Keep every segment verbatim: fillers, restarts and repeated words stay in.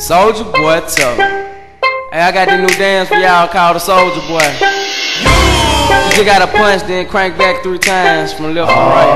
Soldier Boy tough. Hey, I got this new dance for y'all called the Soldier Boy. You just gotta punch, then crank back three times from left to right.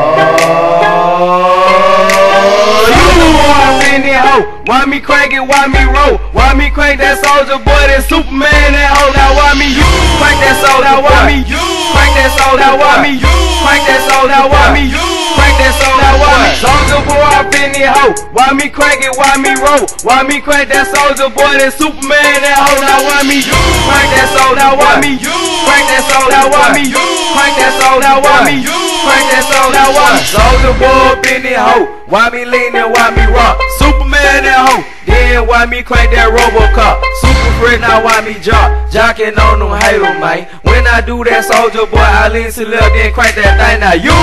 Oh, you the one in that hoe. Why me crank it? Why me roll? Why me crank that Soldier Boy? That Superman, that hoe. Now why me you crank that Soldier? Now why me you crank that Soldier? Now why me you crank that Soldier? Now why me you crank that Soldier? Now why me Soldier Boy up in that hoe? Why me crank it? Why me roll? Why me crank that Soldier Boy? That Superman, that hoe. Now why me you crank that Soldier? Now why me you crank that Soldier? Now why me you crank that Soldier? Now why me you crank that Soldier? Now why me Soldier Boy up in that hoe? Why me lean and why me rock? Superman that hoe. Then why me crank that Robocop? Super freak, now why me jock? Jocking on them haters, man. When I do that Soldier Boy, I lean to left, then crank that thing. Now you,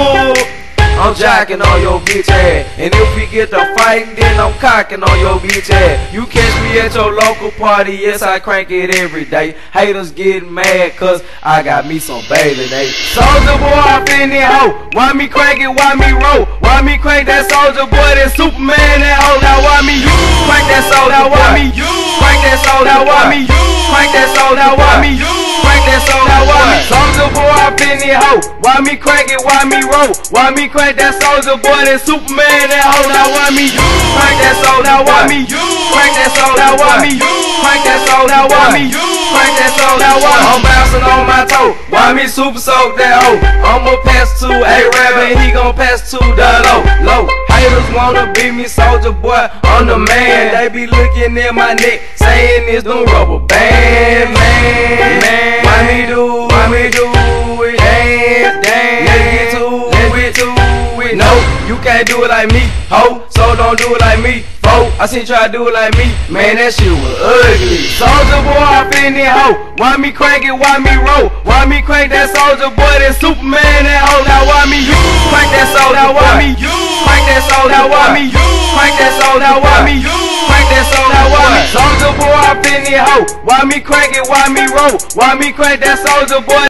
I'm jocking on your bitch ass. And if we get to fighting, then I'm cocking on your bitch ass. You catch me at your local party, yes, I crank it every day. Haters getting mad, cause I got me some baby day. Soldier Boy up in that hoe. Why me crank it? Why me roll? Why me crank that Soldier Boy? That Superman, that hoe. Now why me you crank that Soldier? Now why me you crank that Soldier? Now why me you crank that Soldier? Now why me you crank that Soldier? Now why me Soldier Boy up in that hoe? Why me crank it? Why me roll? Why me crank that Soldier Boy? That Superman, that hoe. Now why me you crank that Soldier? Now why me you crank that Soldier? Now why me you crank that Soldier? Now why me you crank that Soldier? Now why I'm bouncing on my toe? Why me super soak that hoe? I'ma pass to A-Rab and he gon' pass to the low, low. Haters wanna be me, Soldier Boy, I'm the man. They be looking at my neck, saying it's them rubber band, man, man. Why me do, why me do it? Dance, dance, let's get to it, to it. No, you can't do it like me, ho, so don't do it like me, fo. I seen you try to do it like me, man, that shit was ugly. Soldier Boy up in that hoe. Why me crank it? Why me roll? Why me crank that Soldier Boy? That Superman, that hoe. Now why me you crank that Soldier? Now why me you crank that Soldier? Now why me you crank that Soldier? Now why me you crank that Soldier? Now why me Soldier Boy up in that hoe? Why me crank it? Why me roll? Why me crank that Soldier Boy?